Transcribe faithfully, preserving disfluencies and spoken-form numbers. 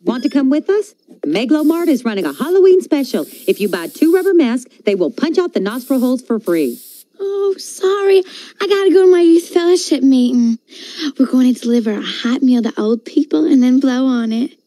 Want to come with us? Meglo Mart is running a Halloween special. If you buy two rubber masks, they will punch out the nostril holes for free. Oh, sorry. I gotta go to my youth fellowship meeting. We're going to deliver a hot meal to old people and then blow on it.